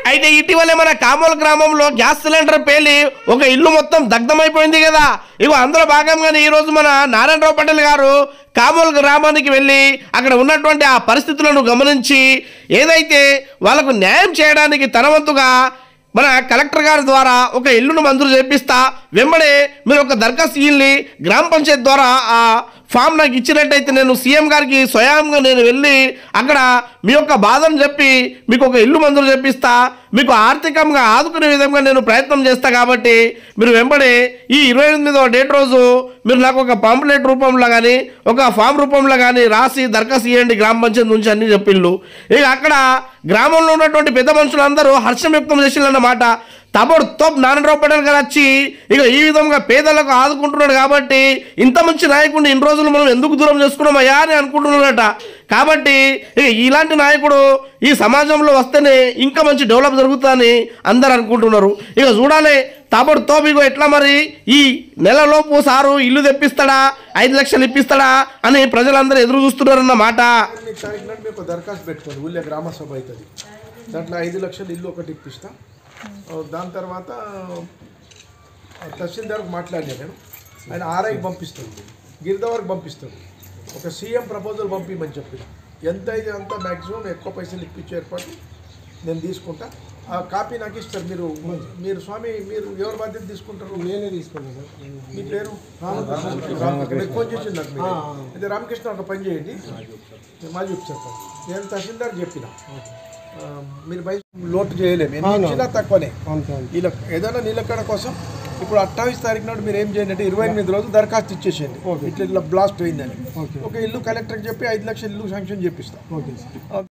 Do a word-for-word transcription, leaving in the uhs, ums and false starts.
అయితే ఇటీవలే మన కామోల్ గ్రామంలో గ్యాస్ సిలిండర్ పేలి ఒక ఇల్లు మొత్తం దగ్ధమైపోయింది కదా. ఇగో అందులో భాగంగానే ఈ రోజు మన నారాయణరావు పటేల్ గారు కామోల్ గ్రామానికి వెళ్ళి అక్కడ ఉన్నటువంటి ఆ పరిస్థితులను గమనించి ఏదైతే వాళ్ళకు న్యాయం చేయడానికి తన వంతుగా మన కలెక్టర్ గారి ద్వారా ఒక ఇల్లును మంజూరు చేపిస్తా, వెంబడే మీరు ఒక దరఖాస్తు ఇల్ని గ్రామ పంచాయతీ ద్వారా ఆ ఫామ్ నాకు ఇచ్చినట్టయితే నేను సీఎం గారికి స్వయంగా నేను వెళ్ళి అక్కడ మీ యొక్క బాధను చెప్పి మీకు ఒక ఇల్లు మంజూరు చేపిస్తా, మీకు ఆర్థికంగా ఆదుకునే విధంగా నేను ప్రయత్నం చేస్తా. కాబట్టి మీరు వెంబడే ఈ ఇరవై ఎనిమిదవ డేట్ రోజు మీరు నాకు ఒక పాంప్లెట్ రూపంలో కానీ ఒక ఫామ్ రూపంలో కానీ రాసి దరఖాస్తు ఇవ్వండి గ్రామ పంచాయతీ నుంచి అన్ని చెప్పిండ్రు. ఇక అక్కడ గ్రామంలో ఉన్నటువంటి పెద్ద మనుషులందరూ హర్షం వ్యక్తం చేసిందన్నమాట. తబడు తోప్ నారాయణరావు పటేల్ గారు వచ్చి ఇక ఈ విధంగా పేదలకు ఆదుకుంటున్నాడు కాబట్టి ఇంత మంచి నాయకుడిని ఇన్ని రోజులు మనం ఎందుకు దూరం చేసుకున్నామయ్యా అని అనుకుంటున్నారట. కాబట్టి ఇక ఇలాంటి నాయకుడు ఈ సమాజంలో వస్తేనే ఇంకా మంచి డెవలప్ జరుగుతుందని అందరు అనుకుంటున్నారు. ఇక చూడాలి తబడు తోపు ఇగో ఎట్లా మరి ఈ నెలలోపు సారు ఇల్లు తెప్పిస్తాడా, ఐదు లక్షలు ఇప్పిస్తాడా అని ప్రజలందరూ ఎదురు చూస్తున్నారన్నమాట. మీకు దరఖాస్తు పెట్టుకోండి, ఊళ్ళో గ్రామ సభ అవుతుంది, దాంట్లో ఐదు లక్షలు ఇల్లు ఒకటి ఇప్పిస్తా. దాని తర్వాత తహసీల్దార్కి మాట్లాడినా నేను, ఆయన ఆర్ఐకి పంపిస్తాడు, గిరిదవర్కి పంపిస్తాడు, ఒక సీఎం ప్రపోజల్ పంపించమని చెప్పి ఎంత అయితే అంత మ్యాక్సిమం ఎక్కువ పైసలు ఇప్పించే ఏర్పాటు నేను తీసుకుంటా. ఆ కాపీ నాకు ఇస్తారు. మీరు మీరు స్వామి మీరు ఎవరి బాధ్యత తీసుకుంటారు? నేనే తీసుకుంటాను సార్. మీ పేరు మీకు ఫోన్ చేసింది నాకు. మీరు అయితే రామకృష్ణ ఒక పని చేయండి, మాది చెప్తాను. నేను తహసీల్దార్ చెప్పిన మీరు బయట లోటు చేయలేము, ఇచ్చినా తక్కువనే. ఇలా ఏదైనా నీళ్ళకడ కోసం ఇప్పుడు అట్టావిస్ తారీఖు నాడు మీరు ఏం చేయండి అంటే ఇరవై ఎనిమిది రోజులు దరఖాస్తు ఇచ్చేసేయండి, ఇట్లా ఇట్లా బ్లాస్ట్ అయిందని. ఒక ఇల్లు కలెక్టర్కి చెప్పి ఐదు లక్షల ఇల్లు శాంక్షన్ చేపిస్తాం.